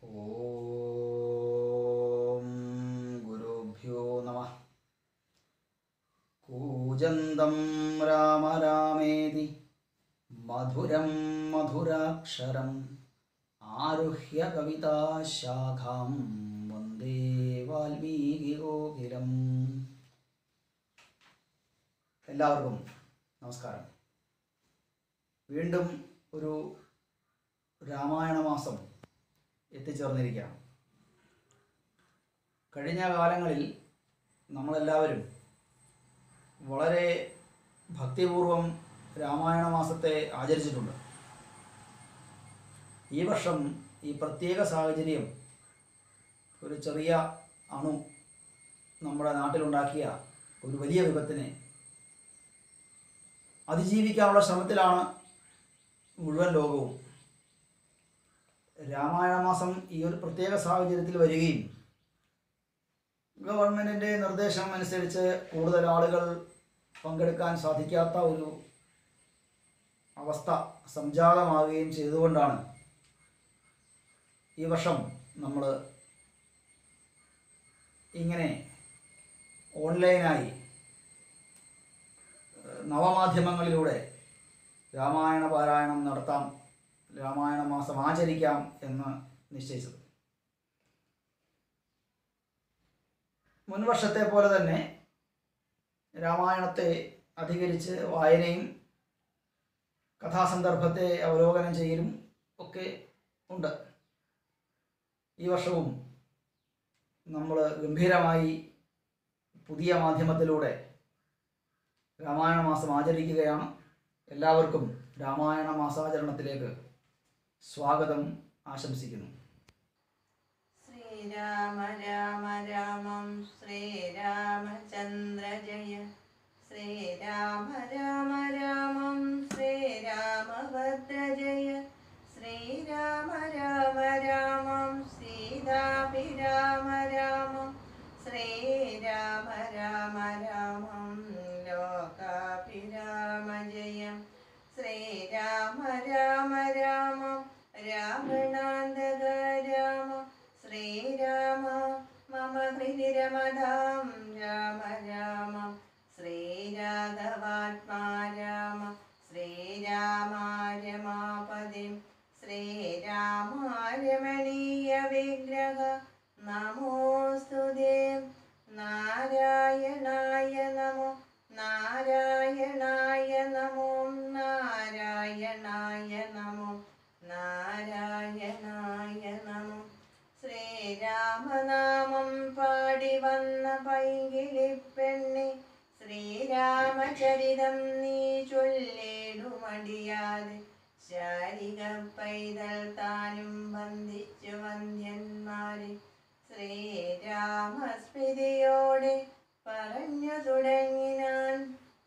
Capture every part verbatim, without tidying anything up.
ഓം ഗുരുഭ്യോ നമഃ. കൂജന്തം രാമ രാമേതി മധുരം മധുരാക്ഷരം ആരുഹ്യ കവിതാശാഖാം വന്ദേ വാൽമീകികോകിലം. എല്ലാവർക്കും നമസ്കാരം. വീണ്ടും ഒരു രാമായണ മാസം എത്തിച്ചേർന്നിരിക്കുകയാണ്. കഴിഞ്ഞ കാലങ്ങളിൽ നമ്മളെല്ലാവരും വളരെ ഭക്തിപൂർവം രാമായണ മാസത്തെ ആചരിച്ചിട്ടുണ്ട്. ഈ വർഷം ഈ പ്രത്യേക സാഹചര്യം ഒരു ചെറിയ അണു നമ്മുടെ നാട്ടിലുണ്ടാക്കിയ ഒരു വലിയ വിപത്തിനെ അതിജീവിക്കാനുള്ള ശ്രമത്തിലാണ് മുഴുവൻ ലോകവും. രാമായണ മാസം ഈ ഒരു പ്രത്യേക സാഹചര്യത്തിൽ വരികയും ഗവൺമെൻറ്റിൻ്റെ നിർദ്ദേശം അനുസരിച്ച് കൂടുതൽ ആളുകൾ പങ്കെടുക്കാൻ സാധിക്കാത്ത ഒരു അവസ്ഥ സംജാതമാവുകയും ചെയ്തുകൊണ്ടാണ് ഈ വർഷം നമ്മൾ ഇങ്ങനെ ഓൺലൈനായി നവമാധ്യമങ്ങളിലൂടെ രാമായണ പാരായണം നടത്താം, രാമായണ മാസം ആചരിക്കാം എന്ന് നിശ്ചയിച്ചത്. മുൻവർഷത്തെ പോലെ തന്നെ രാമായണത്തെ അധികരിച്ച് വായനയും കഥാസന്ദർഭത്തെ അവലോകനം ചെയ്യലും ഒക്കെ ഉണ്ട്. ഈ വർഷവും നമ്മൾ ഗംഭീരമായി പുതിയ മാധ്യമത്തിലൂടെ രാമായണ മാസം ആചരിക്കുകയാണ്. എല്ലാവർക്കും രാമായണ മാസാചരണത്തിലേക്ക് സ്വാഗതം ആശംസിക്കുന്നു. ശ്രീരാമ രാമ രാമം ശ്രീരാമചന്ദ്ര ജയ. ശ്രീരാമ രാമ രാമം ശ്രീരാമഭദ്ര ജയ. ശ്രീരാമ രാമ രാമം സീതാഭിരാമ രാമം. ശ്രീരാമ രാമ രാമം ലോകാഭിരാമ ജയം. ശ്രീരാമ രാമ രാമം രാവണാന്തക രാമ. ശ്രീരാമ മമ ഹൃദി രമതാം രാമ രാമ. ശ്രീരാഘവാത്മാ രാമ. ശ്രീരാമാരമാപതിം. ശ്രീരാമാരമണീയ വിഗ്രഹ നമോസ്തുതേ. നാരായണായ നമോ നാരായണായ നമോ നാരായണായ നമോ നാരായണായ നമോ. ശ്രീരാമനാമം പാടി വന്ന പൈങ്കിളിപ്പെണ്ണെ. ശ്രീരാമചരിതം നീ ചൊല്ലിടുമടിയാതെ. ശാരിക പൈതൽ താനും ബന്ധിച്ചു വന്ധ്യന്മാരെ. ശ്രീരാമസ്മൃതിയോടെ പറഞ്ഞു തുടങ്ങിനാൻ.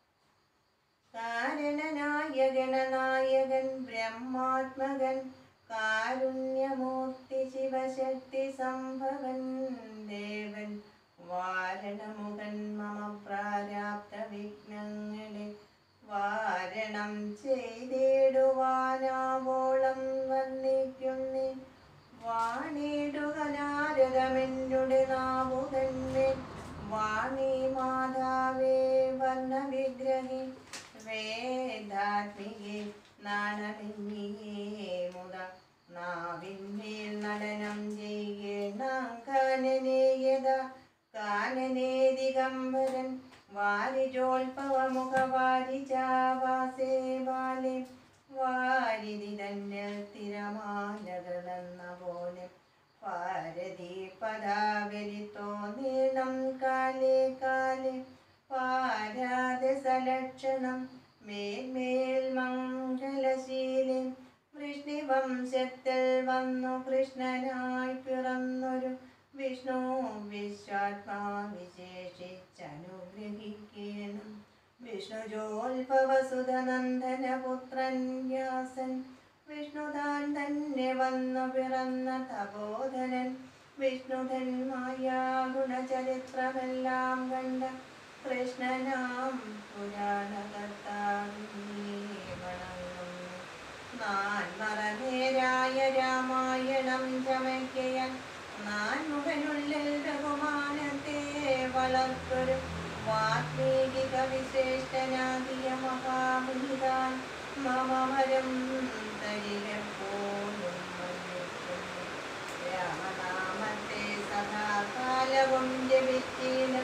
കാരണനായ ഗണനായകൻ ബ്രഹ്മാത്മകൻ. കാരുണ്യമൂർത്തി ശിവശക്തി സംഭവൻ ദേവൻ. വാരണമുഖൻ മമ പ്രാരാബ്ധ വിഘ്നങ്ങളെ. വാരണം ചെയ്തിടുവാനാവോളം വർണ്ണിക്കുന്നേ. വാണിടുക നാരദമെന്നുടെ നാവുകന്മേൽ. വാണി മാതാവേ വർണ്ണവിഗ്രഹി. വേദാത്മികേ നാണമിന്നിയേ മുത. നാവിന്മേൽ നടനം ചെയ്യണം കാനനേയത. കാനനേ ദിഗംബരൻ വാരിജോത്ഭവമുഖ വാരിജാവാസേ ബാലെ. വാരിധി തന്നിൽ തിരമാലകളെന്ന പോലെ. ഭാരതി പദാവലി തോന്നീണം കാലേ കാലേ. പാരാത സലക്ഷണം മേൽമേൽ മംഗലശീലൻ. വൃഷ്ണിവംശത്തിൽ വന്നു കൃഷ്ണനായി പിറന്നൊരു വിഷ്ണു വിശ്വാത്മാ വിശേഷിച്ചനുഗ്രഹിക്കണം. വിഷ്ണുജോത്ഭവസുതനന്ദനപുത്രൻ വ്യാസൻ. വിഷ്ണുതാൻ തന്നെ വന്നു പിറന്ന തപോധനൻ. വിഷ്ണുധന്മായ ഗുണചരിത്രമെല്ലാം കണ്ട കൃഷ്ണനാം പുരാണകർത്താവിനെ വണങ്ങുന്നു. നാൻ മറനേരായ രാമായണം ചമയ്ക്കയാൽ നാൻ മുഖനുള്ളിൽ ബഹുമാനത്തെ വളർത്തൊരു വാത്മീകി കവിശ്രേഷ്ഠനാകിയ മഹാമുനിതാൻ മമമരം തരിലെപ്പോഴും വന്നിരിക്കുന്നു. രാമനാമത്തെ സദാകാലവും ജപിച്ചീലും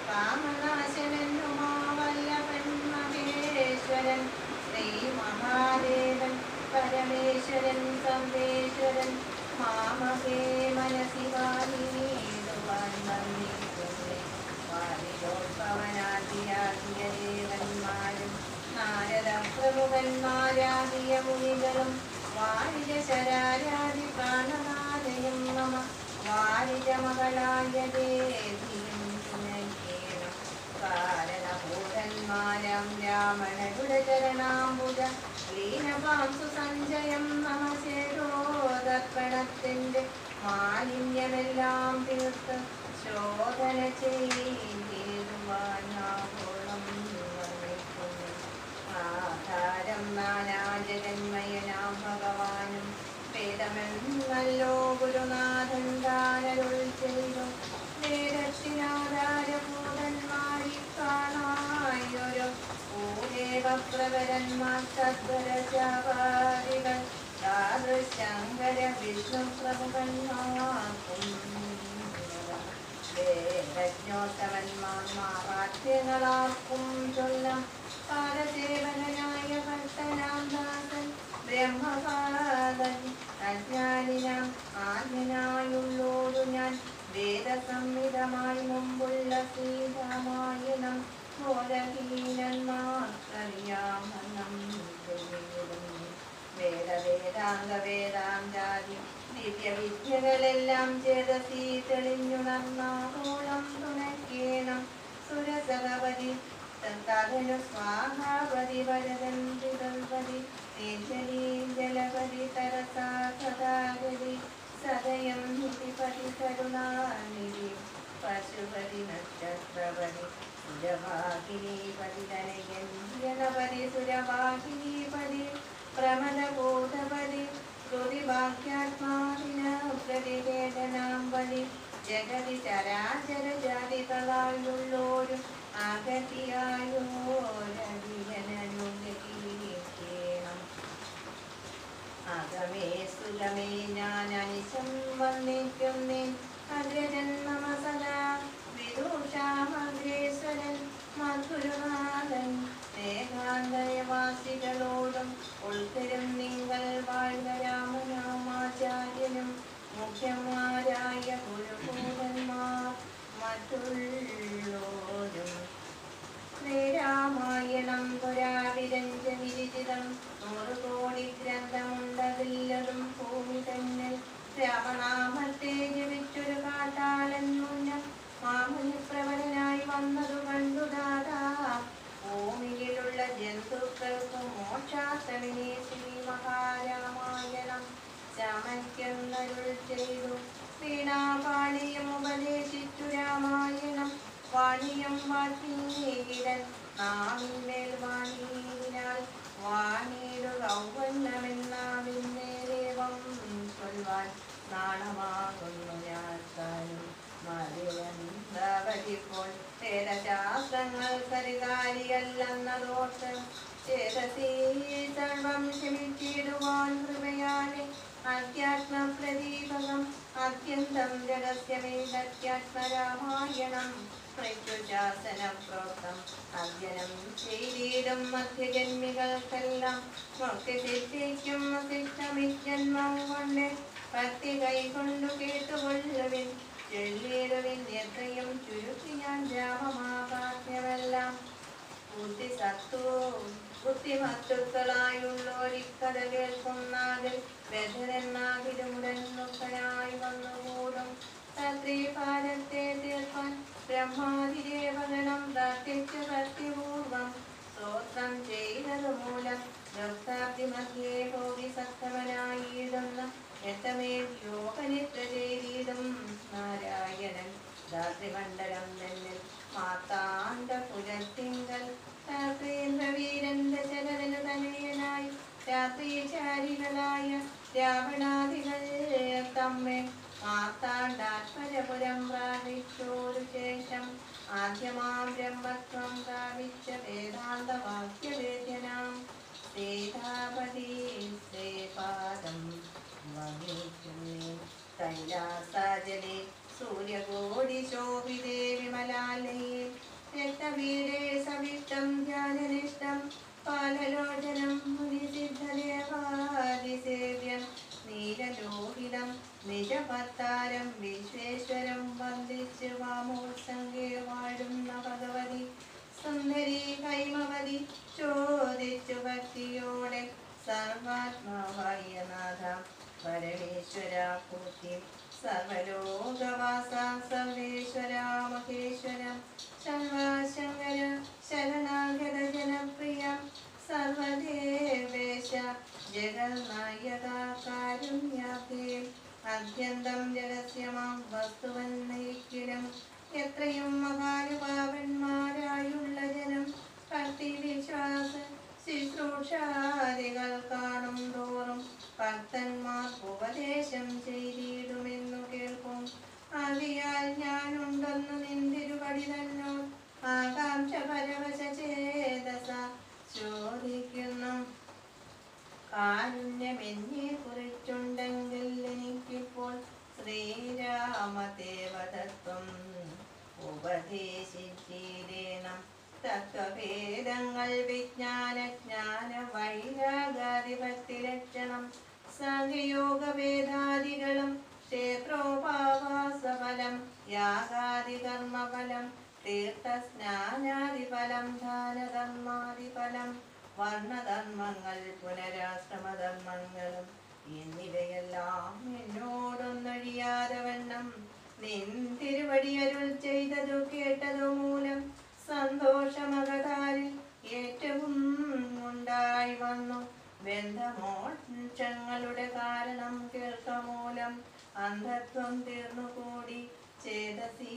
കാമനാശനെന്നുമാവല്ലഭൻ മഹേശ്വരൻ ശ്രീ മഹാദേവൻ പരമേശ്വരൻ സർവേശ്വരൻ മാമകേ മനസി വാണിടുവാൻ വന്നിരിക്കുന്നേ. വാരികോത്ഭവനാദിയാകിയ ദേവന്മാരും നാരദ പ്രമുഖന്മാരാകിയ മുനികളും വാരിജ ശരാരാതി പ്രാണനാഥയും മമ വാരിജ മകളായ ദേവിയും പുനഃക്കേണം. കാരണഭൂതന്മാരാം രാമണരുടെ ചരണാംബുജ ലീനപാംസു സഞ്ജയം നമശേരോദർപ്പണത്തിന്റെ മാലിന്യമെല്ലാം തീർത്ത് ശോധന ചെയ്തിടുവാനാവോളം വർണ്ണിക്കുന്നു. ആധാരം നാനാജഗന്മയനാം ഭഗവാനും വേദമെന്നല്ലോ ഗുരുനാഥൻ താനരുൾ ചെയ്തു. വേദത്തിനാധാരഭൂതന്മാരി കാണായൊരു ഭൂദേവപ്രവരന്മാർ തദ്വരശാപാരികൾ ശങ്കര വിഷ്ണു പ്രമുഖന്മാർക്കും വേദജ്ഞോത്തമന്മാർ മാറാധ്യങ്ങളാർക്കും ചൊല്ലാം. കാലസേവനായ ഭക്തനാം ദാസൻ ബ്രഹ്മപാദൻ അജ്ഞാനിനാം ആജ്ഞനായുള്ളോടു ഞാൻ വേദസംഹിതമായി മുമ്പുള്ള ശ്രീരാമായണം ബോധഹീനന്മാർക്കറിയാമണം ചൊല്ലിയിടുന്നു. വേദവേദാംഗ വേദാന്താദി ദിവ്യവിദ്യകളെല്ലാം ചേതസീ തെളിഞ്ഞുണർന്നാകോളം തുണയ്ക്കേണം. സുരസഹപതി തതനു സ്വാഹാപതി വരദൻ ത്രികൽപതി നീജലീ ജലപതി തരസാ സദാഗതി സദയം നിധിപതി കരുണാനിധി പശുപതി നക്ഷത്രപതി സുരവാഹിനീപതി തനയൻ ജനപതി സുരവാഹിനീപതി പ്രമദബോധപതി ശ്രുതിവാക്യാത്മാവിന പ്രതിവേദനാംബതി ജഗതി ചരാചര ജാതികളായുള്ളോരും ആഗതിയായോരടിയനുഗ്രഹിക്കണം. അകമേ സുഖമേ ഞാൻ അനിശം വന്നിക്കുന്നേൻ അഗ്രജന്മമ സദാ വിദൂഷാമഗ്രേശ്വരൻ മധുരനാഥൻ ഏകാന്തയവാസികളോടും ഉൾത്തരും നിങ്ങൾ വാഴ്ന്ന രാമനാമാചാര്യനും മുഖ്യന്മാരായ ഗുരുഭൂതന്മാർ മറ്റുള്ളോരും. ശ്രീരാമായണം പുരാവിരഞ്ച വിരചിതം നൂറ് കോടി ഗ്രന്ഥമുണ്ടതില്ലതും ഭൂമി തന്നെ. രാമനാമത്തെ ജപിച്ചൊരു കാട്ടാളൻ മുന്നം മാമുനി പ്രവരനായി വന്നതു കണ്ടു ദാദാ. ഭൂമിയിലുള്ള ജന്തുക്കൾക്ക് മോക്ഷാസമിനെ ശ്രീ മഹാരാമായണം ചമയ്ക്കുന്നരുൾ ചെയ്തു. വീണാപാണിയും ഉപദേശിച്ചു രാമായണം വാണിയും വാഴ്ത്തിയിടൻ നാവിന്മേൽ വാണിയിനാൽ വാണിയുടെ ൗവന്നമെന്നാവിന്നേരേവം ചൊൽവാൻ നാണമാകുന്നു ഞാൻ താനും മറിയന്തവരിപ്പോൾ വേദശാസ്ത്രങ്ങൾ കരികാരിയല്ലെന്നതോർത്ത് ചേതസീ സർവം ക്ഷമിച്ചിടുവാൻ കൃപയാലെ അധ്യാത്മപ്രദീപകം അത്യന്തം രഹസ്യമേതധ്യാത്മരാമായണം പ്രത്യുശാസനപ്രോക്തം അധ്യനം ചെയ്തിടും മധ്യജന്മികൾക്കെല്ലാം മുഖ്യസിദ്ധിക്കും ശിക്ഷമിജന്മം കൊണ്ട് ഭക്തി കൈകൊണ്ടു കേട്ടുകൊള്ളുവിൻ ചൊല്ലിടുവിൻ. എത്രയും ചുരുക്കി ഞാൻ രാമമാകാജ്ഞമെല്ലാം ബുദ്ധിസത്തു ബുദ്ധിമത്തുക്കളായുള്ളോരിക്കഥ കേൾക്കുന്നാകിൽ ബദ്ധരെന്നാകിലുടനുക്കനായി വന്നുകൂടും. സത്രീഭാരത്തെ തീർപ്പാൻ ബ്രഹ്മാതിദേവഗണം പ്രാർത്ഥിച്ചു ഭക്തിപൂർവം സ്തോത്രം ചെയ്തതു മൂലം ഭക്താബ്ദി മധ്യേ ഭോഗി സത്തമനായിടുന്ന എത്തമേൽ യോഗനിത്ര ചെയ്തിടും നാരായണൻ രാത്രിമണ്ഡലം തന്നിൽ മാതാണ്ട പുലർത്തിങ്കൽ രാത്രീന്ദ്രവീരന്റെ ചരതനു തനയനായി രാത്രിചാരി മാർത്താണ്ഡാത്മജപുരം പ്രാപിച്ചോരു ശേഷം ആദ്യമാം ബ്രഹ്മത്വം പ്രാപിച്ച വേദാന്തവാക്യവേദ്യനാം സീതാപതി ശ്രീപാദം വഹിക്കുന്നേ. കൈലാസാജലേ സൂര്യകോടി ശോഭിതേ വിമലാലയേ രക്തവീരേ സവിഷ്ടം ധ്യാനനിഷ്ടം പാലലോചനം മുനിസിദ്ധദേവാദിസേവ്യം നീലലോഹിതം നിജഭർത്താരം വിശ്വേശ്വരം വന്ദിച്ച് വാമോത്സംഗേ വാഴുന്ന ഭഗവതി സുന്ദരി കൈമവതി ചോദിച്ചു ഭക്തിയോടെ സർവാത്മാവായ നാഥ പരമേശ്വര പൂർത്തി സർവലോകവാസ സർവേശ്വര മഹേശ്വര ശർവാശങ്കര ശരണാഗത ജനപ്രിയ സർവദേവേശ ജഗന്നായക കാരുണ്യാഭേ അത്യന്തം രഹസ്യമാം വസ്തുവൻ നയിക്കിലും എത്രയും മഹാനുഭാവന്മാരായുള്ള ജനം ഭക്തി വിശ്വാസ ശുശ്രൂഷാദികൾ കാണും തോറും ഭക്തന്മാർ ഉപദേശം ചെയ്തിടുമെന്നു കേൾക്കും. ആദിയാൽ ഞാനുണ്ടെന്നു നിന്തിരുപടി തന്നോ ആകാംക്ഷ പരവശ ചേതസ ചോദിക്കുന്നു. കാരുണ്യമെന്നെ കുറിച്ചുണ്ടെങ്കിൽ എനിക്കിപ്പോൾ ശ്രീരാമദേവതത്വം ഉപദേശിച്ചിടേണം. തത്വഭേദങ്ങൾ വിജ്ഞാന ജ്ഞാന വൈരാഗാധിപത്തി ലക്ഷണം സംയോഗവേദാദികളും ക്ഷേത്രോപാവാസഫലം യാഗാദികർമ്മഫലം തീർത്ഥസ്നാനാദിഫലം ദാനധർമാദിഫലം വർണ്ണധർമ്മങ്ങൾ പുനരാശ്രമധർമ്മങ്ങളും എന്നിവയെല്ലാം എന്നോടൊന്നഴിയാതെ വണ്ണം നിൻ തിരുവടിയരുൾ ചെയ്തതു കേട്ടതു മൂലം സന്തോഷമകതാരിൽ ഏറ്റവും ഉണ്ടായി വന്നു. ബന്ധമോക്ഷങ്ങളുടെ കാരണം കേൾക്കമൂലം അന്ധത്വം തീർന്നുകൂടി ചേതസീ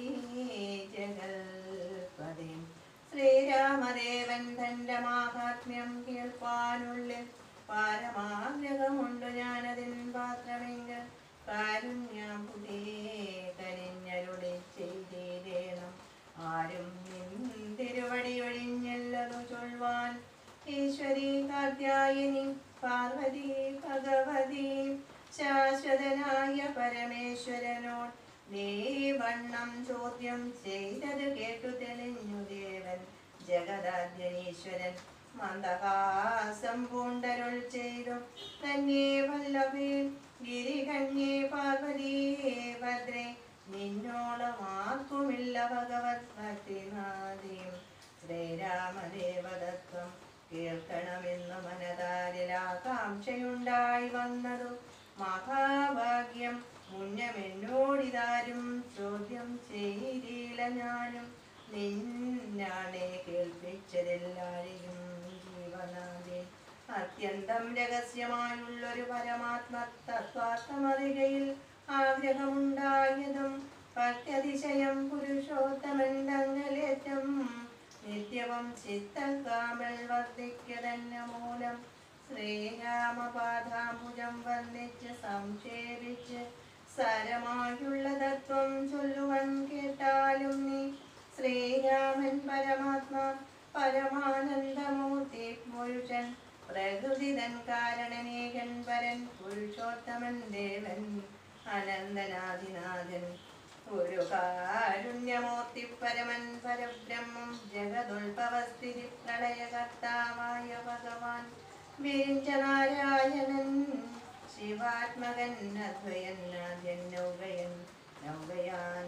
ജഗൽപതി. ശ്രീരാമദേവൻ തന്റെ മാഹാത്മ്യം കേൾപ്പാനുള്ളിൽ പാരമാഗ്രഹമുണ്ട് ഞാനതിൻ പാത്രമെങ്കിൽ കാരുണ്യാപുതേ കരിഞ്ഞരുളി ചെയ്തേണം. ആരും തിരുവടി ഒഴിഞ്ഞല്ലതു ചൊൽവാൻ ഈശ്വരി കാർത്യായനി പാർവതി ഭഗവതി ശാശ്വതനായ പരമേശ്വരനോട് ദേവണ്ണം ചോദ്യം ചെയ്തത് കേട്ടു തെളിഞ്ഞു ദേവൻ ജഗദാദ്യനീശ്വരൻ മന്ദഹാസം പൂണ്ടരുൾ ചെയ്തു. തന്നെ വല്ലഭേ ഗിരികന്യേ പാർവതീ ഭദ്രേ നിന്നോളം ആർക്കുമില്ല ഭഗവത് ഭക്തിനാദിയും ശ്രീരാമദേവതത്വം കേൾക്കണമെന്നു മനതാരിൽ ആകാംക്ഷയുണ്ടായി വന്നതു മഹാഭാഗ്യം. മുന്നമെന്നോടിതാരും ചോദ്യം ചെയ്തില്ല ഞാനും നിന്നാണെ കേൾപ്പിച്ചതെല്ലാരെയും ജീവനാദേ. അത്യന്തം രഹസ്യമായുള്ളൊരു പരമാത്മ തത്വാർത്ഥമറികയിൽ ആഗ്രഹമുണ്ടായതും ഭക്ത്യതിശയം പുരുഷോത്തമൻ തങ്ങളേറ്റം നിത്യവും ചിത്തകാമൽ വർദ്ധിക്കതന്ന മൂലം ശ്രീരാമപാദാംബുജം വന്ദിച്ച് സംക്ഷേപിച്ച് സാരമായുള്ള തത്വം ചൊല്ലുവൻ കേട്ടാലും നീ. ശ്രീരാമൻ പരമാത്മാ പരമാനന്ദമൂർത്തി പുരുഷൻ പ്രകൃതിതൻ കാരണനേകൻ പരൻ പുരുഷോത്തമൻ ദേവൻ അനന്തനാദിനാഥൻ ഒരു കാരുണ്യമൂർത്തി പരമൻ പരബ്രഹ്മം ജഗതുൽഭവസ്ഥിതി പ്രളയകർത്താവായ ഭഗവാൻ വിരിഞ്ച നാരായണൻ ശിവാത്മകൻ അദ്വയൻ ആദ്യൻ നൗകയൻ നൗകയാൻ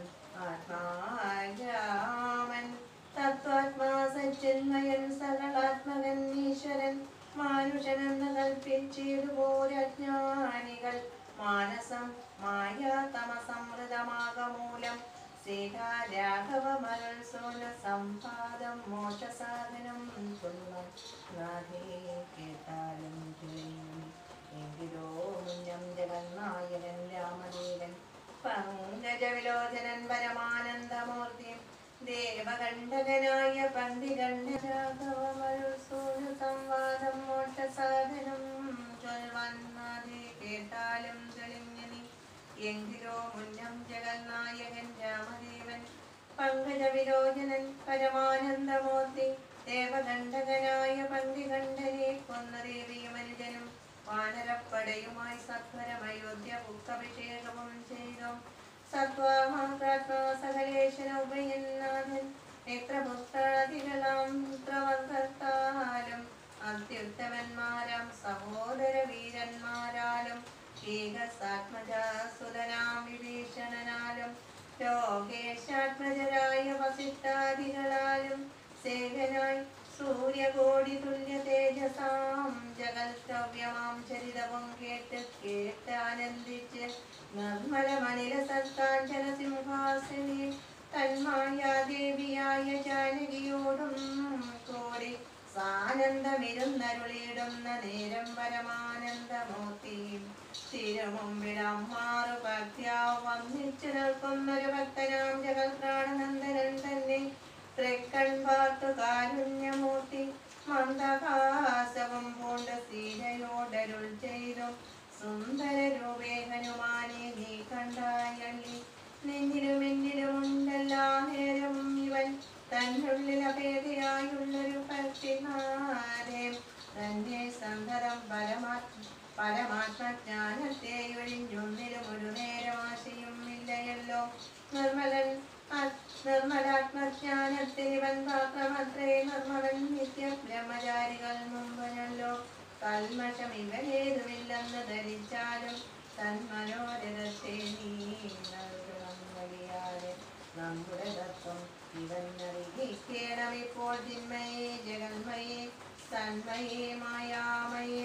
ആത്മാരാമൻ തത്വാത്മാ സച്ചിന്മയൻ സകലാത്മകൻ ഈശ്വരൻ മാനുഷനെന്ന് കൽപ്പിച്ചിടുപോരജ്ഞാനികൾ മാനസം മായാ തമസമൃതമാകമൂലം സീതാരാഘവ മരൾ സോന സമ്പാദം മോക്ഷസാധനം ചൊല്ലുവാൻ നാഥേ കേട്ടാലും ചൊല്ലുന്നു. എങ്കിലോ മുന്നം ജഗന്നായകൻ രാമദേവൻ പങ്കജവിലോചനൻ പരമാനന്ദമൂർത്തി ദേവകണ്ഠകനായ പണ്ഡികണ്ഠ രാഘവ മരൾ സോന സംവാദം മോക്ഷസാധനം ചൊല്ലുവാൻ നാഥേ കേട്ടാലും തെളിഞ്ഞനി. എങ്കിലോ മുന്നം ജഗന്നായകൻ രാമദേവൻ പങ്കജ വിലോചനൻ പരമാനന്ദമൂർത്തി ദേവദണ്ഡകനായ പന്തികണ്ഠനെ കൊന്ന ദേവിയും അനുജനും വാനരപ്പടയുമായി സത്വരം അയോധ്യ പുക്കഭിഷേകവും ചെയ്തു. സത്വാമാത്രാത്മാസകലേശന ഉഭയനാഥൻ നേത്രപുത്രാദികളാം പുത്രവർഗത്താലും അത്യുത്തമന്മാരാം സഹോദര വീരന്മാരാലും ഏകസാത്മജാസുതനാം വിഭീഷണനാലും ലോകേശാത്മജരായ വസിഷ്ഠാദികളാലും സേവനായി സൂര്യകോടി തുല്യ തേജസാം ജഗൽദ്രവ്യമാം ചരിതവും കേട്ട് കേട്ട് ആനന്ദിച്ച് നിർമ്മലമണില സത്താഞ്ജന സിംഹാസനെ തന്മായാദേവിയായ ജാനകിയോടും കൂടി സാനന്ദമിരുന്നരുളിയിടുന്ന നേരം പരമാനന്ദമൂർത്തി തിരുമുമ്പിടമ്മാറു ഭക്ത്യാ വന്നിച്ചു നിൽക്കുന്നൊരു ഭക്തനാം ജഗൽപ്രാണനന്ദനൻ തന്നെ തൃക്കൺ പാർത്തു കാരുണ്യമൂർത്തി മന്ദഹാസവും പൂണ്ട് സീതയോടരുൾ ചെയ്തു. സുന്ദര രൂപേ ഹനുമാനെ നീ കണ്ടായള്ളി നെഞ്ഞിലും എന്നിലും ഉണ്ടെല്ലാ നേരവും ഇവൻ തന്നുള്ളിൽ അഭേദിയായുള്ളൊരു ഭക്തിനാരെ തന്നെ സന്തരം പരമാത്മ പരമാത്മജ്ഞാനത്തെ ഒഴിഞ്ഞൊന്നിലും ഒരു നേരമാശയും ഇല്ലയല്ലോ. നിർമ്മലൻ നിർമ്മലാത്മജ്ഞാനത്തിന് ഇവൻ പാത്രമത്രേ നിർമ്മലൻ നിത്യ ബ്രഹ്മചാരികൾ മുമ്പനല്ലോ. കൽമഷം ഇവരേതുമില്ലെന്ന് ധരിച്ചാലും തന്മനോരഥത്തെ നീ നൽകണം വഴിയാതെ നമ്മുടെ തത്വം ഇവൻ അറിയിക്കണം ഇപ്പോൾ. ജിന്മയേ ജഗന്മയേ തന്മയേ മായാമയേ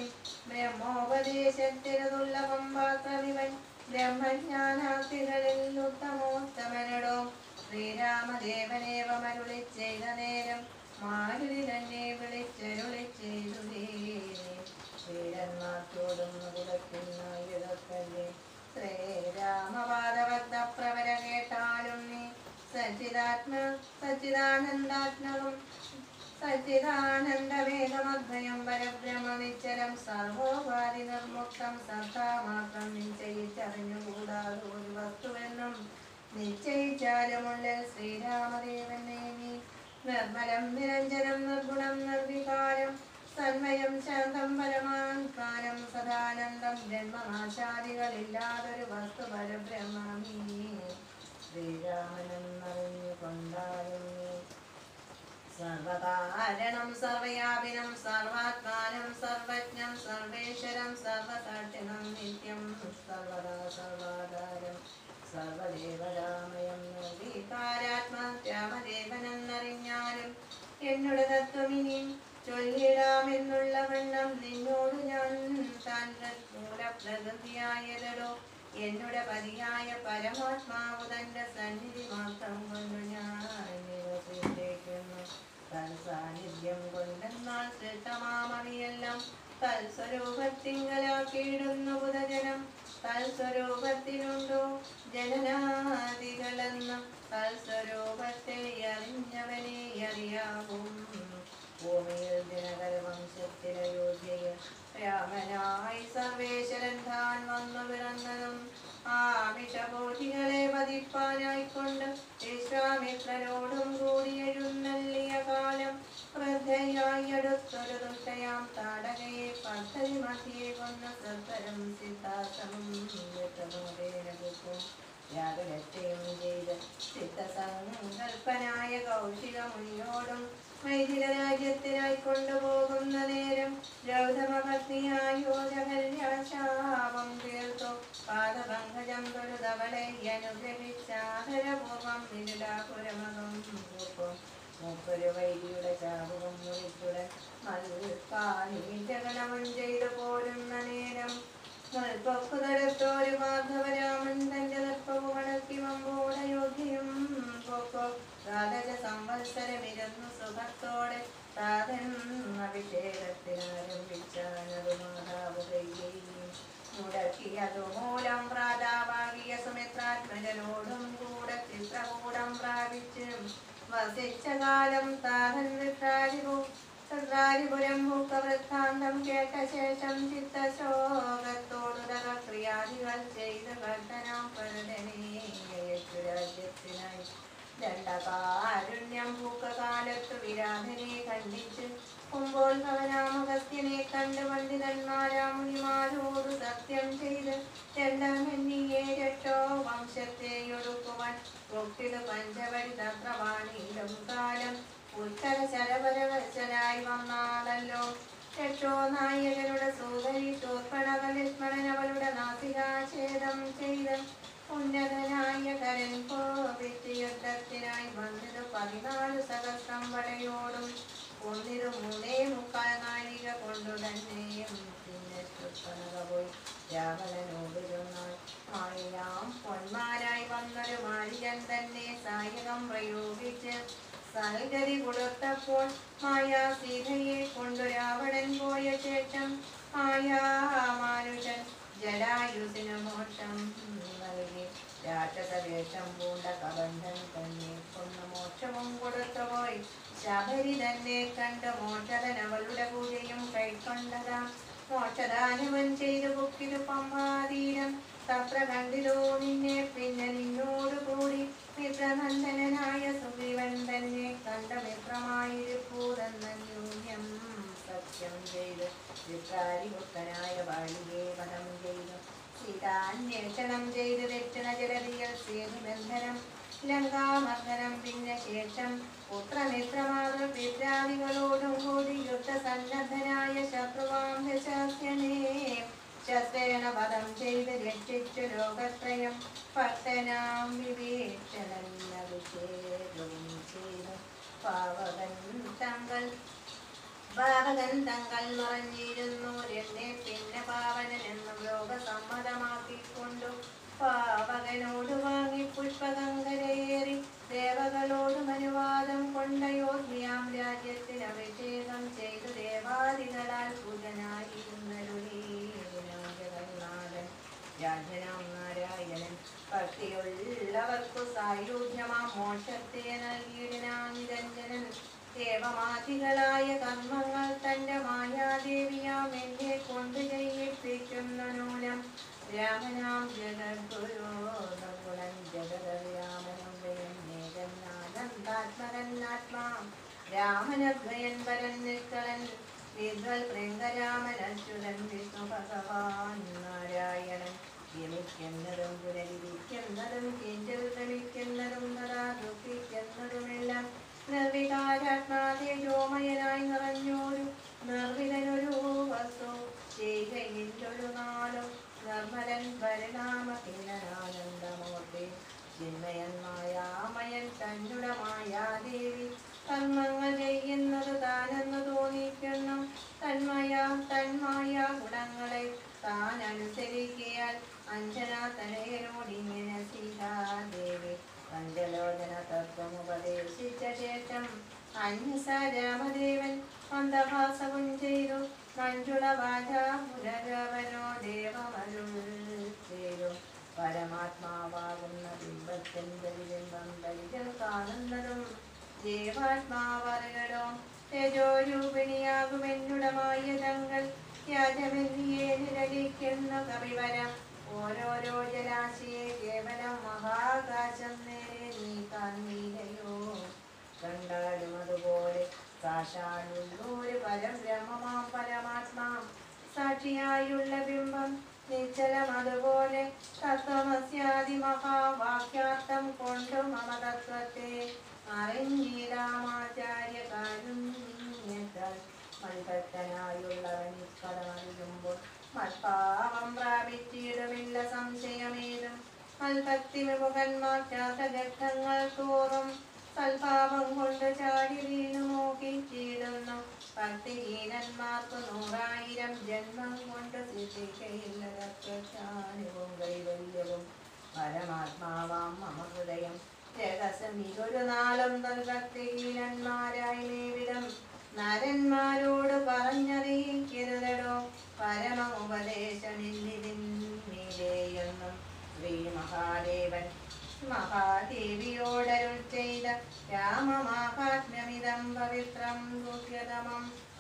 ബ്രഹ്മോപദേശത്തിനതുള്ളവം പാത്രമിവൻ ബ്രഹ്മജ്ഞാനാർത്ഥികളിൽ ഉത്തമോത്തമനടോ. ശ്രീരാമദേവനേവമരുളി ചെയ്ത നേരം മാരുതി തന്നെ വിളിച്ചരുളി ചെയ്തു. ശ്രീരന്മാർത്തോടും കുലത്തിനായതൊക്കെ ശ്രീരാമപാദവത്ത പ്രവര കേട്ടാലും നീ സച്ചിദാത്മ സച്ചിദാനന്ദാത്മകം സച്ചിദാനന്ദവേദമദ്വയം പരബ്രഹ്മനിശ്ചലം സർവോപാധി നിർമുക്തം സത്താമാത്രം നിശ്ചയിച്ചറിഞ്ഞുകൂടാതെ ഒരു വസ്തുവെന്നും നിശ്ചയിച്ചാലുമുള്ളിൽ ശ്രീരാമദേവനെ നീ നിർമ്മലം നിരഞ്ജനം നിർഗുണം നിർവികാരം സന്മയം ശാന്തം പരമാത്മാനം സദാനന്ദം ജന്മനാശാദികളില്ലാതൊരു വസ്തു പരബ്രഹ്മീ ശ്രീരാമനെന്നറിഞ്ഞു കൊണ്ടാലും നീ സർവകാരണം സർവയാപിനം സർവാത്മാനം സർവജ്ഞം സർവേശ്വരം സർവസാക്ഷിണം നിത്യം സർവദാ സർവാധാരം സർവദേവരാമയം നിർവികാരാത്മാരാമദേവനെന്നറിഞ്ഞാലും എന്നോട് തത്വമിനി ചൊല്ലിടാമെന്നുള്ള വണ്ണം നിന്നോട് ഞാൻ താൻ മൂലപ്രകൃതിയായതടോ. എന്നോട് പതിയായ പരമാത്മാവ് തന്റെ സന്നിധി മാത്രം കൊണ്ട് ഞാൻ നിവസിക്കുന്നു. തൻ സാന്നിധ്യം കൊണ്ടെന്നാൽ ശ്രേഷ്ഠമാമവിയെല്ലാം തൽസ്വരൂപത്തിങ്കലാക്കിയിടുന്നു ബുധജനം. തൽസ്വരൂപത്തിനുണ്ടോ ജനനാദികളെന്നും തൽസ്വരൂപത്തെ അറിഞ്ഞവനെ അറിയാവും. ഭൂമിയിൽ ദിനകര വംശത്തിലയോധ്യയിൽ രാമനായി സർവേശ്വരൻ താൻ വന്നു പിറന്നതും ആമിഷബോധികളെ പതിപ്പാനായിക്കൊണ്ട് വിശ്വാമിത്രരോടും കൂടി എഴുന്നള്ളിയ കാലം വൃദ്ധയായി അടുത്തൊരു ദുഷ്ടയാം താടകയെ പദ്ധതി മധ്യേ കൊന്ന സത്വരം സിദ്ധാശ്രമം വ്യക്തമോദേനകും യാഗലത്തെയും ചെയ്ത് ചിത്തസങ്കൽപ്പനായ കൗശിക മുനിയോടും വൈദിക രാജ്യത്തിനായി കൊണ്ടുപോകുന്ന നേരം ഗൗതമപത്നിയായോജകല്യാശാപം തീർത്തു. പാദപങ്കജം തൊഴുതവളെ അനുഗ്രഹിച്ചാദരപൂർവം വിരുലാപുരമകം പൂക്കും. മൂപ്പൊരു വൈദിയുടെ ചാപകം മുറിച്ചുടൻ മൽക്കാനീജഗണമം ചെയ്തു പോരുന്ന നേരം മൽപ്പൊക്കുതരത്തോരു മാധവരാമൻ തന്റെ നൃപ്പവു കണക്കി വമ്പോടയോഗ്യം പൊക്കോ. രാധക സംവത്സരമിരുന്നു സുഖത്തോടെ താതൻ അഭിഷേകത്തിനാരംഭിച്ചാനതു മാതാവ് കൈകേയി മുടക്കിയതു മൂലം പ്രാതാവാകിയ സുമിത്രാത്മജനോടും കൂടെ ചിത്രകൂടം പ്രാപിച്ച് വസിച്ച കാലം താതൻ വിത്രാദിഭൂ ൃപുരം ഭൂക്കവൃത്താന്തം കേട്ട ശേഷം ചിത്തശോകത്തോടുരക്രിയാദികൾ ചെയ്ത് കർത്തനാം പരതനേയു രാജ്യത്തിനായി ദണ്ഡകാരുണ്യം പൂക്കകാലത്തു വിരാധനെ ഖണ്ഡിച്ച് കുമ്പോൾ ഭവനാമഗസ്ത്യനെ കണ്ട് പണ്ഡിതന്മാരാമുനിമാരോട് സത്യം ചെയ്ത് രണ്ടാമെന്നിയെ രക്ഷോ വംശത്തെയൊടുക്കുവാൻ കൊക്കിട് പഞ്ചവടി തന്ത്രവാണിയിലും കാലം ഉത്തര ശരപരവശനായി വന്നാളല്ലോ. രക്ഷോ നായകരുടെ സൂതരി ശൂർപ്പണകലിസ്മണൻ അവളുടെ നാസികാഛേദം ചെയ്ത് ഉന്നതനായ കരൻ കോപിച്ച് യുദ്ധത്തിനായി വന്നത് പതിനാല് സഹസ്രം പടയോടും ഒന്നിരു മൂന്നേ മുക്കാൽ നാഴിക കൊണ്ടു തന്നെയും. പിന്നെ ശൂർപ്പണക പോയി രാവണനോട് ചൊന്നാൽ മായിരാം പൊന്മാരായി വന്നൊരു മാരികൻ തന്നെ സായകം പ്രയോഗിച്ച് സൽഗതി കൊടുത്തപ്പോൾ മായാ സീതയെ കൊണ്ടു രാവണൻ പോയ ശേഷം മായാമാനുഷൻ ജടായുസിനു മോക്ഷം നൽകി രാക്ഷസവേഷം പൂണ്ട കബന്ധൻ തന്നെ കൊന്നു മോക്ഷവും കൊടുത്തുപോയി. ശബരി തന്നെ കണ്ട് മോക്ഷതൻ അവളുടെ പൂജയും കൈക്കൊണ്ടതാ. മോക്ഷദാനവൻ ചെയ്തു പൊക്കിതു പമ്പാതീരം തത്ര കണ്ടിലോ നിന്നെ പിന്നെ നിന്നോട് കൂടി മിത്രനന്ദനായ സുഗ്രീവൻ തന്നെ കണ്ട മിത്രമായിരിപ്പൂതെന്നന്യൂന്യം സത്യം ചെയ്ത് വിപ്രാരിപുത്രനായ ബാലിയെ വധം ചെയ്തു. സീതാന്വേഷണം ചെയ്ത് ദക്ഷിണ ജലതിയൽ സേതുബന്ധനം ലങ്കാമർദ്ദനം പിന്നെ ശേഷം പുത്രമിത്രമാതൃ പിത്രാദികളോടും കൂടി യുദ്ധസന്നദ്ധനായ ശത്രുവാം ദശാസ്യനെ ശസ്ത്രേണ വധം ചെയ്ത് രക്ഷിച്ചു ലോകത്രയം. ഭക്തനാം വിവേക്ഷണവിഷേകവും ചെയ്തു പാവകൻ തങ്ങൾ പാവകൻ തങ്ങൾ മറഞ്ഞിരുന്നു. എന്നെ പിന്നെ പാവനൻ എന്നും ലോകസമ്മതമാക്കിക്കൊണ്ടു പാവകനോട് വാങ്ങി പുഷ്പഗംഗരയേറി ദേവകളോടും അനുവാദം കൊണ്ടയോഗ്യാം രാജ്യത്തിന് അഭിഷേകം ചെയ്തു ദേവാദികളാൽ പൂജനായിരുന്നരുളീനാഥൻ രാജനാം നാരായണൻ. ഭക്തിയുള്ളവർക്കു സായുജ്യമാം മോക്ഷത്തെ നൽകിയിടാൻ നിരഞ്ജനൻ. ദേവമാതികളായ കർമ്മങ്ങൾ തന്റെ മായാദേവിയാം എന്നെ കൊണ്ട് ചെയ്യിപ്പിക്കുന്ന നൂനം. രാമനാം ജഗദ്ഗുരു നകുലൻ ജഗദരാമനം വേന്നേകന്നാനന്ദാത്മകന്നാത്മാ രാമനദ്വയൻ വരൻ നിഷ്കളൻ വിദ്വൽ പ്രിയങ്കരാമൻ അച്യുതൻ വിഷ്ണു ഭഗവാൻ നാരായണൻ. യമിക്കുന്നതും പുനരിരിക്കുന്നതും കിഞ്ചൽ ഭ്രമിക്കുന്നതും തഥാ ദുഃഖിക്കുന്നതുമെല്ലാം നിർവികാരാത്മാ തേജോമയനായി നിറഞ്ഞോരു നിർവിധനൊരു വസ്തു ചെയ്കയില്ലൊരു നാളും നിർമ്മലൻ പരിണാമഹീനനാനന്ദമൂർത്തി ചിന്മയൻ മായാമയൻ തന്നുട മായാദേവി കർമ്മങ്ങൾ ചെയ്യുന്നത് താനെന്ന് തോന്നിക്കുന്നു. തന്മയാ തന്മായ ഗുണങ്ങളെ താൻ അനുസരിക്കയാൽ അഞ്ജനാ തനയനോടിങ്ങനെ സീതാദേവി പഞ്ചലോചന തത്വമുപദേശിച്ച ശേഷം അന്യസ രാമദേവൻ മന്ദഹാസവും ചെയ്തു. മഞ്ജുള വാച പുനരവനോ ദേവമരുൾ ചെയ്തു. പരമാത്മാവാകുന്ന ബിംബത്തിൻ ബലിബിംബം ബലികൾ കാണുന്നതും ജീവാത്മാവറികളോ തേജോരൂപിണിയാകുമെന്നുടമായ തങ്ങൾ യാജമെന്നിയെ നിരലിക്കുന്ന കവിവര ഓരോരോ ജലാശയെ കേവലം മഹാകാശം നേരെ നീ കാൺമീലയോ. കണ്ടാലും അതുപോലെ സാക്ഷാലുള്ളൊരു പരബ്രഹ്മമാം പരമാത്മാ സാക്ഷിയായുള്ള ബിംബം നിശ്ചലം അതുപോലെ തത്വമസ്യാദി മഹാവാക്യാർത്ഥം കൊണ്ടു മമ തത്വത്തെ അറിഞ്ഞീരാമാചാര്യ കാരുണ്യത്താൽ മൽഭക്തനായുള്ളവൻ നിഷ്കടമറിയുമ്പോൾ മൽപാവം പ്രാപിച്ചിടുമില്ല സംശയമേതും. മൽഭക്തി വിമുഖന്മാർ ശാസ്ത്രഘട്ടങ്ങൾ തോറും സൽഭാവം കൊണ്ട് ചാടി വീണു മോഹിച്ചിടുന്നു. ഭക്തിഹീനന്മാർക്ക് നൂറായിരം ജന്മം കൊണ്ട് സിദ്ധിക്കയില്ല തത്വജ്ഞാനവും കൈവല്യവും. പരമാത്മാവാം മമ ഹൃദയം രഹസ്യമീതൊരു നാളും ഭക്തിഹീനന്മാരായി നേവിടം നരന്മാരോട് പറഞ്ഞറിയിക്കരുതടോ. പരമോപദേശമില്ലിതിന്മീതേയെന്നും ശ്രീ മഹാദേവൻ മഹാദേവിയോടരുൾ ചെയ്ത രാമമാഹാത്മ്യമിതം പവിത്രം ഗുഹ്യതമം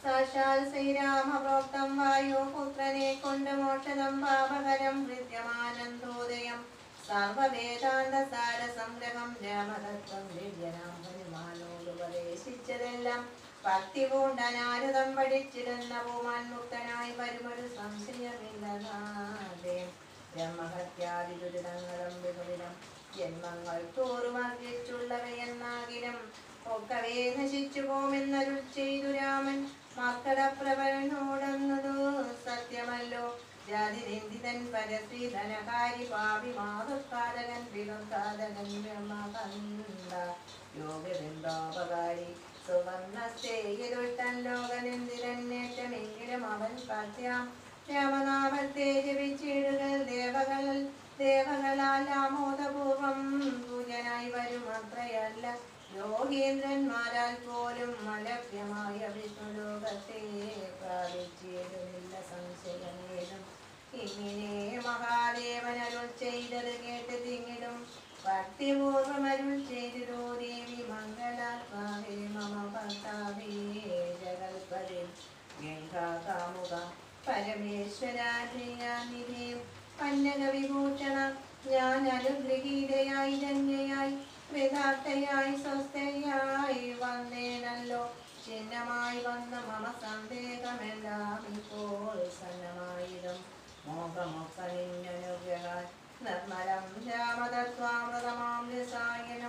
സാക്ഷാൽ ശ്രീരാമപ്രോക്തം വായോ പുത്രനെ കൊണ്ട് മോക്ഷദം പാപകരം ഹൃദ്യമാനന്ദോദയം സർവവേദാന്ത സാര സംഗ്രഹം രാമതത്വം ദിവ്യനാം ഹനുമാനോട് ഉപദേശിച്ചതെല്ലാം ഭക്തി പൂണ്ടനാരുതം പഠിച്ചിരുന്ന പൂമാൻ മുക്തനായി വരുമൊരു സംശയമില്ലാതെ ബ്രഹ്മഹത്യാദി ദുരിതങ്ങളും ബഹുവിധം ജന്മങ്ങൾ തോറും അർജിച്ചുള്ളവയെന്നാകിലും ഒക്കവേ നശിച്ചു പോമെന്നരുൾ ചെയ്തു രാമൻ മക്കളപ്രഭനോടെന്നതു സത്യമല്ലോ ജാതിരന്തിതൻ പരശ്രീ ധനകാരി പാപി മാതൃക്കാരകൻ വിളുക്കാതകൻ ബ്രഹ്മകണ്ട യോഗവൃന്ദോപകാരി സുവർണസ്ഥേയതൊട്ടൻ ലോകനെന്തിരന്നേറ്റമെങ്കിലും അവൻ പത്യാം രാമനാമത്തെ ജപിച്ചിടുകൾ ദേവകൾ ദേവകളാൽ ആമോദപൂർവം പൂജനായി വരുമത്രയല്ല യോഗേന്ദ്രന്മാരാൽ പോലും അലഭ്യമായ വിഷ്ണുലോകത്തെ പ്രാപിച്ചിരുന്നില്ല സംശയമേതും ഇങ്ങനെ മഹാദേവൻ അരുൾ ചെയ്തത് കേട്ട് തിങ്ങിടും ഭക്തിപൂർവം അരുൾ ചെയ്തിരോ ദേവി മംഗളാത്മാവേ മമ ഭർത്താവേ ജഗൽപതി ഗംഗാകാമുക പരമേശ്വരാധിനിധി പന്നക വിഭൂഷണ ഞാൻ അനുഗ്രഹീതയായി ധന്യയായി വിദാർത്ഥയായി സ്വസ്ഥയായി വന്നേനല്ലോ ചിഹ്നമായി വന്ന മമ സന്ദേഹമെല്ലാം ഇപ്പോൾ സന്നമായിരം മോഹമൊക്കെ നിന്നനുഗ്രഹാൻ നിർമ്മലം രാമതത്വാമൃതമാം രസായനം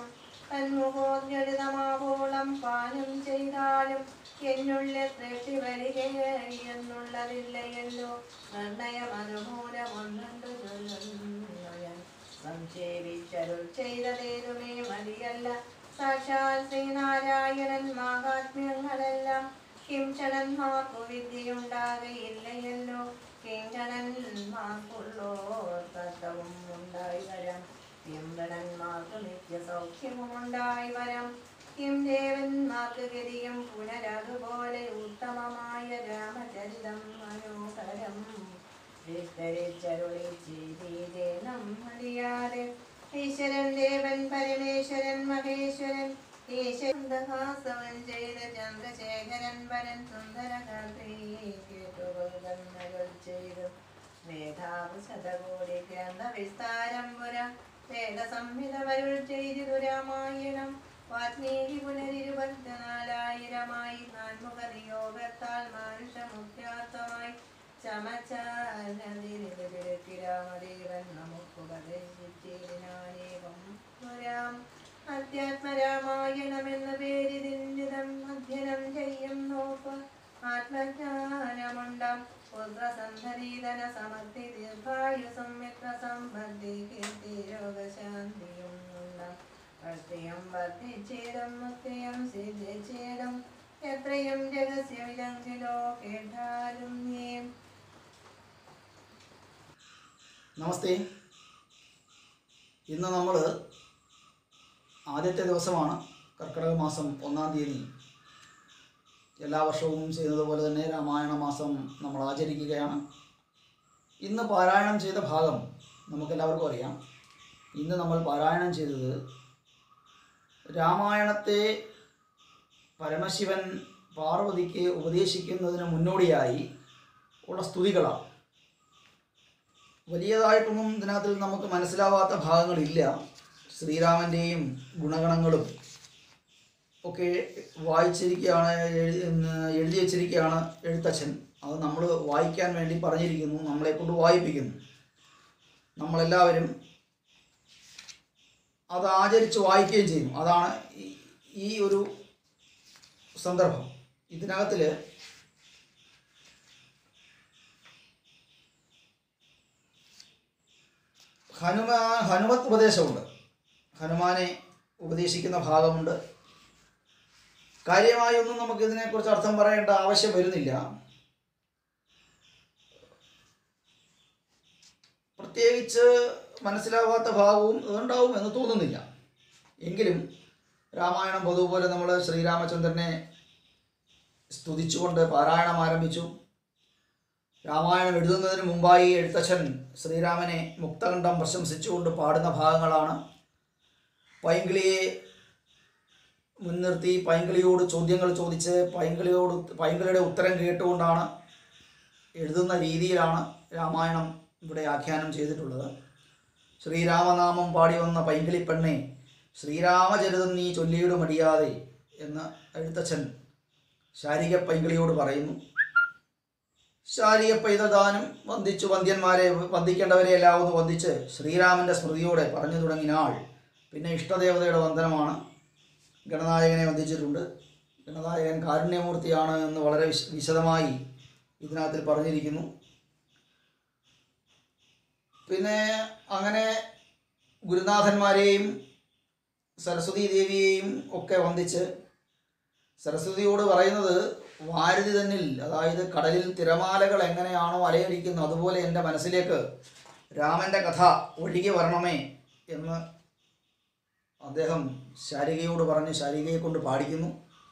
തന്മുഖോദ്ഗളിതമാവോളം പാനം ചെയ്താലും എന്നുള്ളിൽ തൃപ്തി വരികയെന്നുള്ളതില്ലയല്ലോ നിർണയം അതുമൂലമൊന്നുണ്ട് ചൊല്ലുന്നു ഞാൻ സംക്ഷേപിച്ചരുൾ ചെയ്തതേതുമേ മതിയല്ല സാക്ഷാൽ ശ്രീനാരായണൻ മാഹാത്മ്യങ്ങളെല്ലാം കിംചണന്മാർക്കു വിദ്യയുണ്ടാകയില്ലയല്ലോ കിങ്കണന്മാർക്കുള്ളോർ തത്വവും ഉണ്ടായി വരാം കിംബണന്മാർക്ക് നിത്യസൗഖ്യവും ഉണ്ടായി വരാം കിം ദേവന്മാർക്ക് ഗതിയും പുനരതുപോലെ ഉത്തമമായ രാമചരിതം മനോഹരം വിസ്തരിച്ചരുളി ചെയ്തേനം മതിയാതെ ഈശ്വരൻ ദേവൻ പരമേശ്വരൻ മഹേശ്വരൻ ഈശ്വരഹാസവൻ ചെയ്ത ചന്ദ്രശേഖരൻ വരൻ സുന്ദരകാത്രീ കേട്ടുകൾ ചെയ്തു മേധാവ് ശതകോടി ഗ്രന്ഥ വിസ്താരം പുര വേദ സംഹിത വരുൾ ചെയ്തിരു രാമായണം വാത്മീകി പുനരിരുപത്തിനാലായിരമായി നാൻമുഖ നിയോഗത്താൽ മാനുഷമുഖ്യാർത്ഥമായി ചമച്ചാരതിരുത്തി രാമദേവൻ നമുക്കുപദേശിച്ചേനാനേകം പുരാം അധ്യാത്മരാമായണമെന്ന പേരിതിന്ദിതം അധ്യയനം ചെയ്യും നോക്ക് ആത്മജ്ഞാനമുണ്ടാം പുത്രസന്ധരീധന സമൃദ്ധി ദീർഘായു സംമിത്ര സമ്പദ്ധി കീർത്തി രോഗശാന്തിയും ഉണ്ടാം ഭക്തിയും വർദ്ധിച്ചേടും മുക്തിയും സിദ്ധിച്ചേടും എത്രയും രഹസ്യമില്ലെങ്കിലോ കേട്ടാലും നീ. നമസ്തേ. ഇന്ന് നമ്മൾ ആദ്യത്തെ ദിവസമാണ്, കർക്കിടക മാസം ഒന്നാം തീയതി. എല്ലാ വർഷവും ചെയ്യുന്നത് പോലെ തന്നെ രാമായണ മാസം നമ്മൾ ആചരിക്കുകയാണ്. ഇന്ന് പാരായണം ചെയ്ത ഭാഗം നമുക്കെല്ലാവർക്കും അറിയാം. ഇന്ന് നമ്മൾ പാരായണം ചെയ്തത് രാമായണത്തെ പരമശിവൻ പാർവതിക്ക് ഉപദേശിക്കുന്നതിന് മുന്നോടിയായി ഉള്ള സ്തുതികളാണ്. വലിയതായിട്ടൊന്നും ഇതിനകത്തിൽ നമുക്ക് മനസ്സിലാവാത്ത ഭാഗങ്ങളില്ല. ശ്രീരാമൻ്റെയും ഗുണഗണങ്ങളും ഒക്കെ വായിച്ചിരിക്കുകയാണ്, എഴുതി വച്ചിരിക്കുകയാണ് എഴുത്തച്ഛൻ. അത് നമ്മൾ വായിക്കാൻ വേണ്ടി പറഞ്ഞിരിക്കുന്നു, നമ്മളെക്കൊണ്ട് വായിപ്പിക്കുന്നു. നമ്മളെല്ലാവരും അത് ആചരിച്ച് വായിക്കുകയും ചെയ്യും. അതാണ് ഈ ഒരു സന്ദർഭം. ഇതിനകത്തിൽ ഹനുമാ ഹനുമത് ഉപദേശമുണ്ട്. ഹനുമാനെ ഉപദേശിക്കുന്ന ഭാഗമുണ്ട്. കാര്യമായൊന്നും നമുക്ക് ഇതിനെക്കുറിച്ച് അർത്ഥം പറയേണ്ട ആവശ്യം വരുന്നില്ല. പ്രത്യേകിച്ച് മനസ്സിലാവാത്ത ഭാഗവും ഉണ്ടാവും എന്ന് തോന്നുന്നില്ല. എങ്കിലും രാമായണം പൊതുപോലെ നമ്മൾ ശ്രീരാമചന്ദ്രനെ സ്തുതിച്ചുകൊണ്ട് പാരായണം ആരംഭിച്ചു. രാമായണം എഴുതുന്നതിന് മുമ്പായി എഴുത്തച്ഛൻ ശ്രീരാമനെ മുക്തകണ്ഠം പ്രശംസിച്ചുകൊണ്ട് പാടുന്ന ഭാഗങ്ങളാണ്. പൈങ്കിളിയെ മുൻനിർത്തി പൈങ്കിളിയോട് ചോദ്യങ്ങൾ ചോദിച്ച് പൈങ്കിളിയോട് പൈങ്കിളിയുടെ ഉത്തരം കേട്ടുകൊണ്ടാണ് എഴുതുന്ന രീതിയിലാണ് രാമായണം ഇവിടെ ആഖ്യാനം ചെയ്തിട്ടുള്ളത്. ശ്രീരാമനാമം പാടി വന്ന പൈങ്കിളി പെണ്ണെ ശ്രീരാമചരിതം നീ ചൊല്ലിയിടു മടിയാതെ എന്ന് എഴുത്തച്ഛൻ ശാരിക പൈങ്കിളിയോട് പറയുന്നു. ശാരിക പൈതദാനം വന്ദിച്ചു വന്ധ്യന്മാരെ വന്ദിക്കേണ്ടവരെ എല്ലാം ഒന്ന് വന്ദിച്ച് ശ്രീരാമൻ്റെ സ്മൃതിയോടെ പറഞ്ഞു തുടങ്ങിനാൾ. പിന്നെ ഇഷ്ടദേവതയുടെ വന്ദനമാണ്. ഗണനായകനെ വന്ദിച്ചിട്ടുണ്ട്. ഗണനായകൻ കാരുണ്യമൂർത്തിയാണ് എന്ന് വളരെ വിശ വിശദമായി ഇതിനകത്തിൽ പറഞ്ഞിരിക്കുന്നു. പിന്നെ അങ്ങനെ ഗുരുനാഥന്മാരെയും സരസ്വതി ദേവിയെയും ഒക്കെ വന്ദിച്ച് സരസ്വതിയോട് പറയുന്നത് വാരുതി തന്നിൽ, അതായത് കടലിൽ തിരമാലകൾ എങ്ങനെയാണോ അലയടിക്കുന്നത് അതുപോലെ എൻ്റെ മനസ്സിലേക്ക് രാമൻ്റെ കഥ ഒഴുകി വരണമേ എന്ന് അദ്ദേഹം ശാരികയോട് പറഞ്ഞ് ശാരികയെ കൊണ്ട് പാടിക്കുന്നു.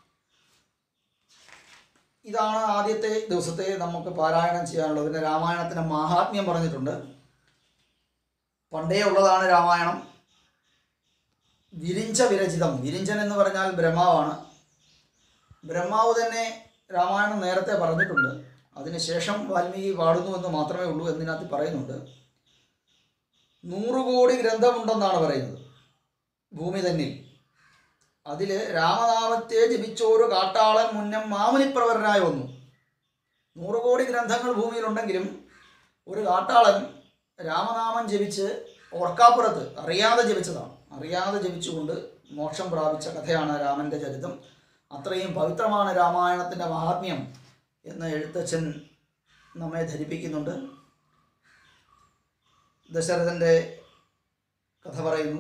ഇതാണ് ആദ്യത്തെ ദിവസത്തെ നമുക്ക് പാരായണം ചെയ്യാനുള്ളത്. പിന്നെ രാമായണത്തിൻ്റെ മാഹാത്മ്യം പറഞ്ഞിട്ടുണ്ട്. പണ്ടേ ഉള്ളതാണ് രാമായണം. വിരിഞ്ച വിരചിതം. വിരിഞ്ചൻ എന്ന് പറഞ്ഞാൽ ബ്രഹ്മാവാണ്. ബ്രഹ്മാവ് തന്നെ രാമായണം നേരത്തെ പറഞ്ഞിട്ടുണ്ട്. അതിനുശേഷം വാൽമീകി പാടുന്നുവെന്ന് മാത്രമേ ഉള്ളൂ എന്നതിനകത്ത് പറയുന്നുണ്ട്. നൂറ് കോടി ഗ്രന്ഥമുണ്ടെന്നാണ് പറയുന്നത് ഭൂമി തന്നിൽ. അതിൽ രാമനാമത്തെ ജപിച്ചോരു കാട്ടാളൻ മുന്നം മാമുനിപ്രവരനായി വന്നു. നൂറ് കോടി ഗ്രന്ഥങ്ങൾ ഭൂമിയിലുണ്ടെങ്കിലും ഒരു കാട്ടാളൻ രാമനാമം ജപിച്ച് ഓർക്കാപ്പുറത്ത് അറിയാതെ ജപിച്ചതാണ്. അറിയാതെ ജപിച്ചുകൊണ്ട് മോക്ഷം പ്രാപിച്ച കഥയാണ് രാമൻ്റെ ചരിതം. അത്രയും പവിത്രമാണ് രാമായണത്തിൻ്റെ മഹാത്മ്യം എന്ന് എഴുത്തച്ഛൻ നമ്മെ ധരിപ്പിക്കുന്നുണ്ട്. ദശരഥൻ്റെ കഥ പറയുന്നു.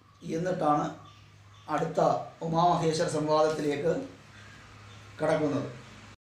എന്നിട്ടാണ് അടുത്ത ഉമാമഹേശ്വര സംവാദത്തിലേക്ക് കടക്കുന്നത്.